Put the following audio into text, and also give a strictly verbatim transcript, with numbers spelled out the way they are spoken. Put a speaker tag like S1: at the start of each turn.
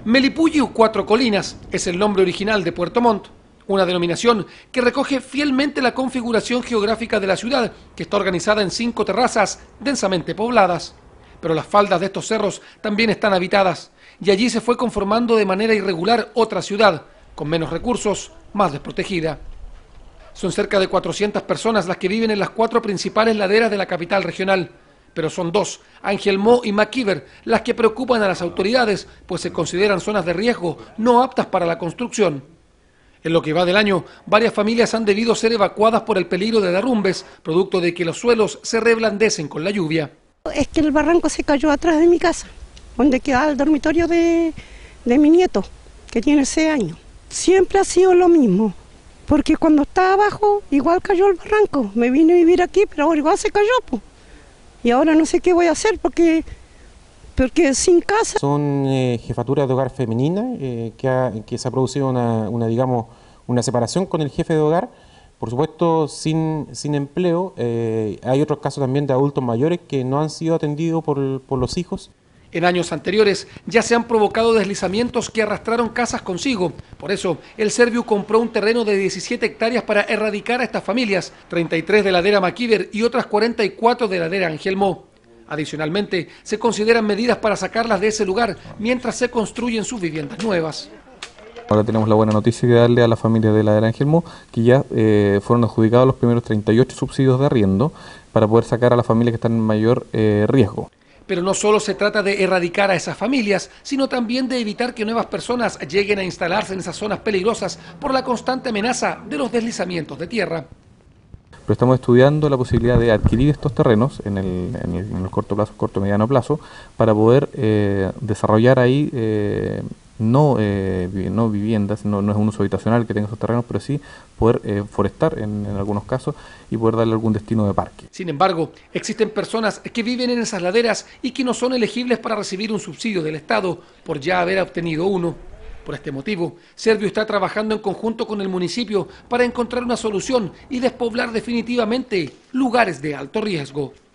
S1: Melipulli Cuatro Colinas es el nombre original de Puerto Montt, una denominación que recoge fielmente la configuración geográfica de la ciudad, que está organizada en cinco terrazas densamente pobladas. Pero las faldas de estos cerros también están habitadas, y allí se fue conformando de manera irregular otra ciudad, con menos recursos, más desprotegida. Son cerca de cuatrocientas personas las que viven en las cuatro principales laderas de la capital regional, pero son dos, Angelmó y McKeever, las que preocupan a las autoridades, pues se consideran zonas de riesgo no aptas para la construcción. En lo que va del año, varias familias han debido ser evacuadas por el peligro de derrumbes, producto de que los suelos se reblandecen con la lluvia.
S2: Es que el barranco se cayó atrás de mi casa, donde queda el dormitorio de, de mi nieto, que tiene seis años. Siempre ha sido lo mismo, porque cuando estaba abajo, igual cayó el barranco. Me vine a vivir aquí, pero ahora igual se cayó, pues. Y ahora no sé qué voy a hacer porque, porque sin casa.
S3: Son eh, jefaturas de hogar femeninas, eh, que, ha, que se ha producido una, una, digamos, una separación con el jefe de hogar, por supuesto sin, sin empleo. Eh, hay otros casos también de adultos mayores que no han sido atendidos por, por los hijos.
S1: En años anteriores ya se han provocado deslizamientos que arrastraron casas consigo. Por eso, el Serviu compró un terreno de diecisiete hectáreas para erradicar a estas familias, treinta y tres de ladera McKeever y otras cuarenta y cuatro de ladera Angelmó. Adicionalmente, se consideran medidas para sacarlas de ese lugar mientras se construyen sus viviendas nuevas.
S4: Ahora tenemos la buena noticia de darle a la familia de ladera Angelmó que ya eh, fueron adjudicados los primeros treinta y ocho subsidios de arriendo para poder sacar a las familias que están en mayor eh, riesgo.
S1: Pero no solo se trata de erradicar a esas familias, sino también de evitar que nuevas personas lleguen a instalarse en esas zonas peligrosas por la constante amenaza de los deslizamientos de tierra.
S4: Pero estamos estudiando la posibilidad de adquirir estos terrenos en el, en el, en el corto plazo, corto mediano plazo, para poder eh, desarrollar ahí eh, no, eh, no viviendas, no, no es un uso habitacional que tenga esos terrenos, pero sí poder eh, forestar en, en algunos casos y poder darle algún destino de parque.
S1: Sin embargo, existen personas que viven en esas laderas y que no son elegibles para recibir un subsidio del Estado por ya haber obtenido uno. Por este motivo, Serviu está trabajando en conjunto con el municipio para encontrar una solución y despoblar definitivamente lugares de alto riesgo.